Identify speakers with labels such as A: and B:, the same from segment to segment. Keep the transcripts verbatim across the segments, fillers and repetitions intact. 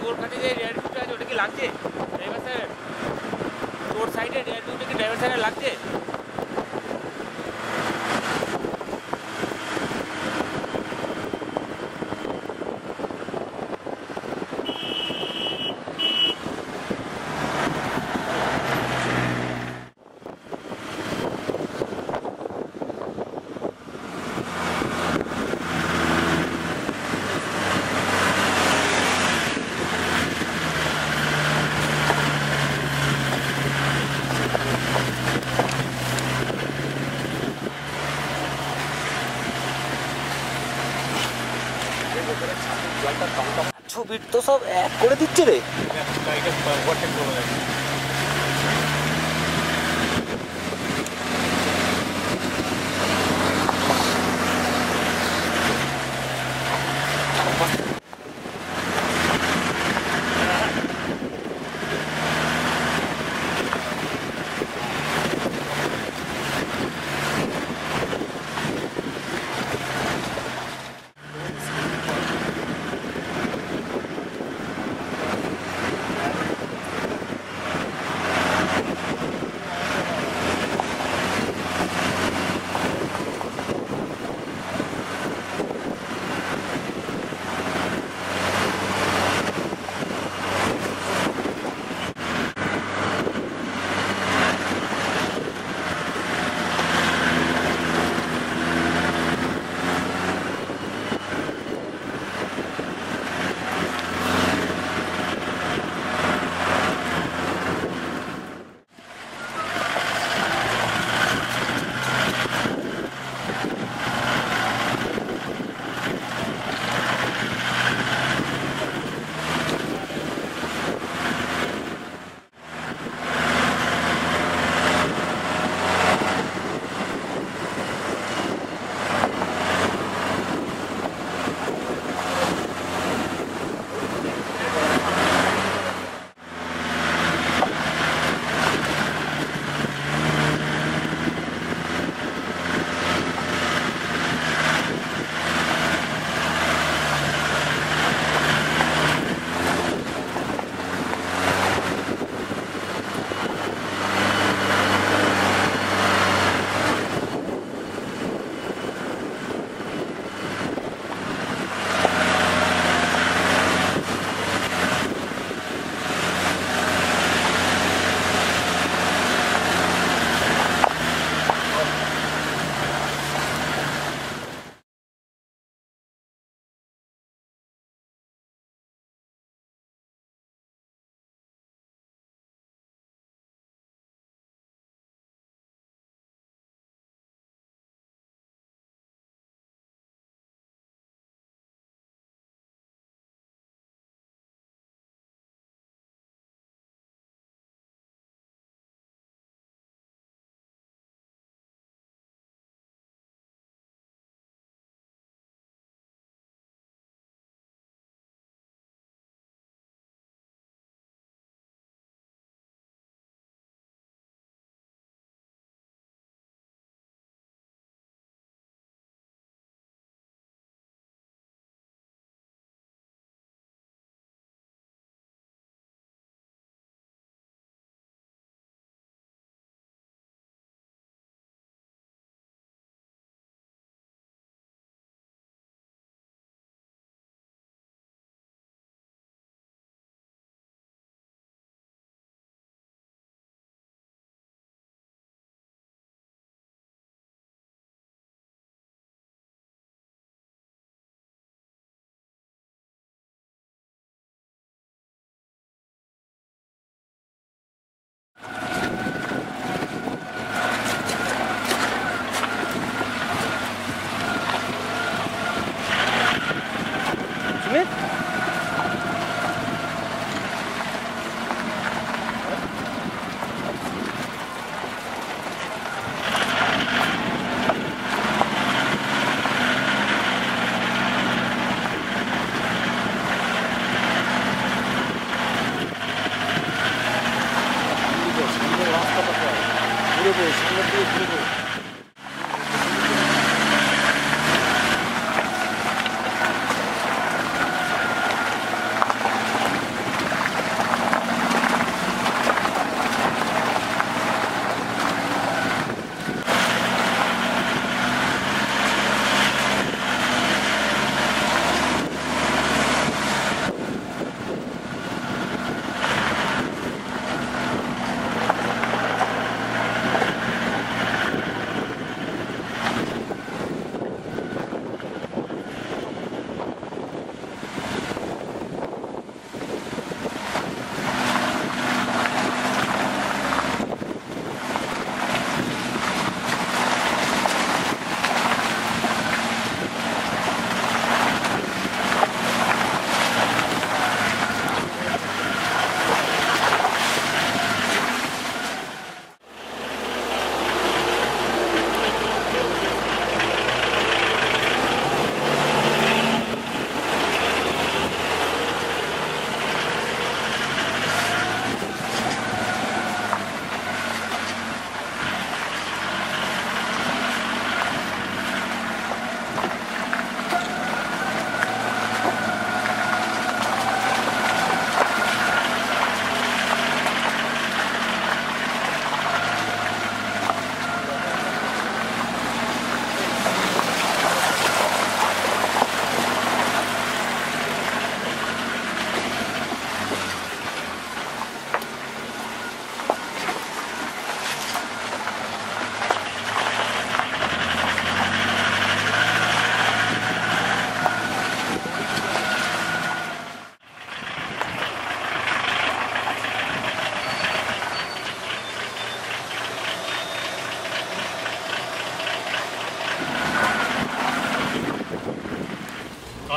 A: তোর কাছে যে রেয়ার ভিউটা আছে ওটা কি লাগছে ড্রাইভার স্যার? তোর সাইডে রেয়ার ভিউটা কি ড্রাইভার স্যারের লাগছে?
B: ছবির তো সব এক করে দিচ্ছে রে।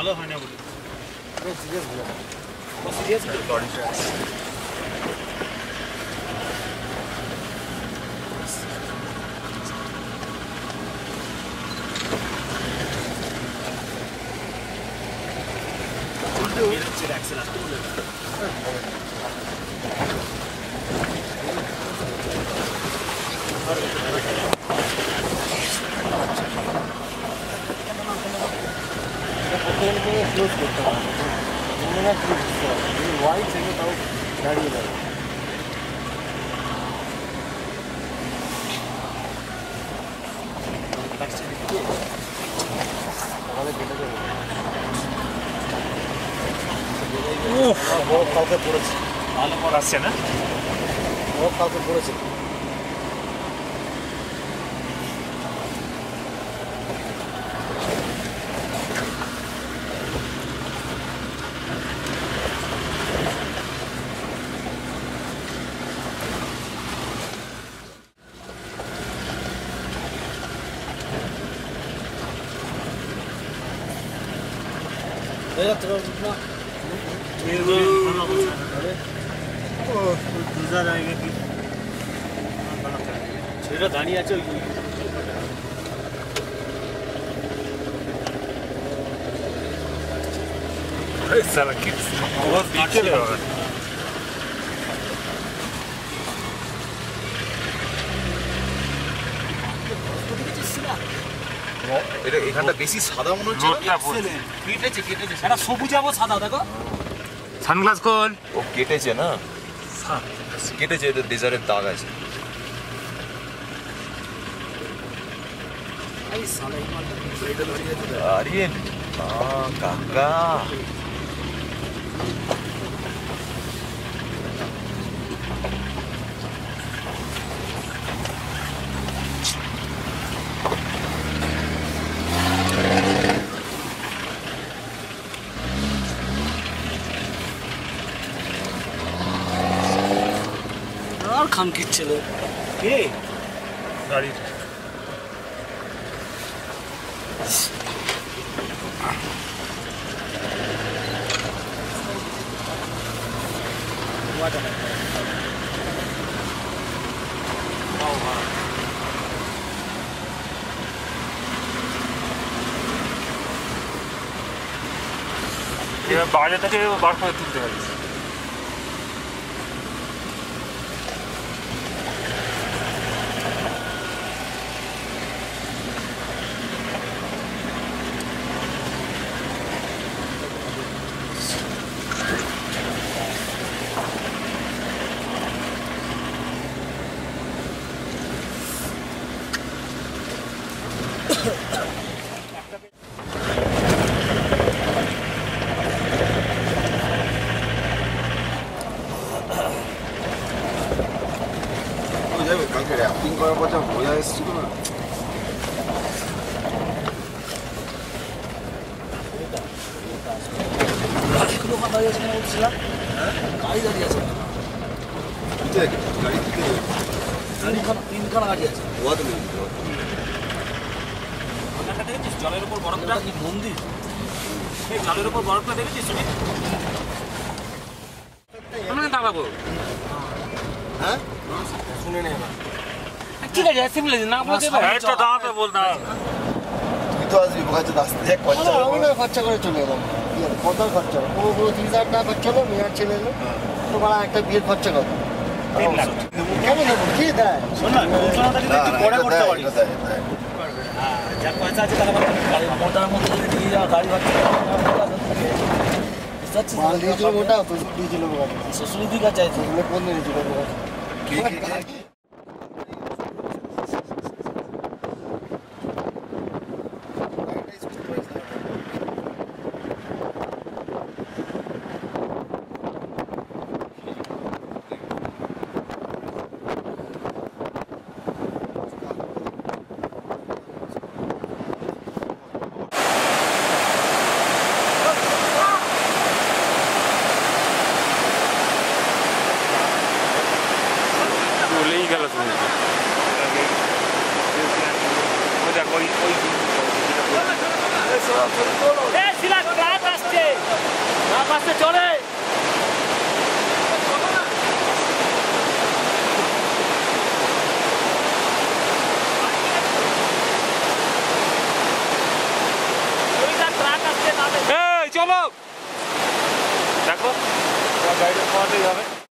A: ভালো হয় না বলি
B: সিরিয়াস হয়ে যায়
A: ও সিরিয়াস
B: লরিটা ক্লোজ করতে হবে মনে হয় ক্লোজ করতে হবে ওয়াই থেকে তাও দাঁড়িয়ে যাবে বরফ কালকে পড়েছে
A: ভালো পর আসছে না
B: বরফ কালকে পড়েছে ছেলেটা দাঁড়িয়ে আছে
A: साला किस बहुत पीछे है
B: এটা এখানটা বেশি সাদা মনে হচ্ছে
A: কেটেছে কেটেছে সেটা সবুজ আবো সাদা দেখো সানগ্লাস খোল
B: ও কেটেছে না কেটেছে এটা ডেজারের দাগ আছে আরে না কাকা
C: আর খান কিচ্ছিল কে
A: গাড়ি এবার বাইরে থেকে বার করে তুলতে পারিস
B: কালকে র্যাপিং করার পর যা বোঝা এসেছিল না
C: দোকান দাঁড়িয়ে আছে বলছিলাম গাড়ি দাঁড়িয়ে আছে
B: গাড়ি থেকে
C: তিনখানা তিনখানা গাড়ি আছে
B: ওয়াদ নেই
A: জলের উপর বরফটা
C: কি মন্দির
A: এই জলের উপর বরফটা দেখেছিস তুমি আমরা দাঁড়াবো
B: হ্যাঁ শুনে নে এবার
A: ঠিক আছে সিমলে না বলতে পারে এটা দাঁড়াতে বল না
B: তুই তো আসবি কাছে আসতে দেখ খরচা
D: আমি না খরচা করে চলে এলাম কত খরচা পুরো পুরো তিরিশ হাজার টাকা খরচা হলো মেয়ার ছেলে এলো তোমার একটা বিয়ের খরচা কত
A: তিন লাখ
D: কেমন নেবো কি দেয়
A: শোন না ঘোষণাটা কিন্তু একটু পরে করতে পারিস
C: যার পয়সা আছে তারা গাড়ি মোটার মধ্যে যদি নিয়ে যাওয়া গাড়ি ভাড়া
D: মাল দিয়েছিল মোটা তো দিয়েছিল
C: শ্বশুরি দিকে চাইছে
D: এগুলো কোন দিয়েছিল
B: কে কে কে
A: বলেই গেল তুমি ওই দেখ ওই ওই এ শিলা ট্রাক আসছে ট্রাক আসছে চলে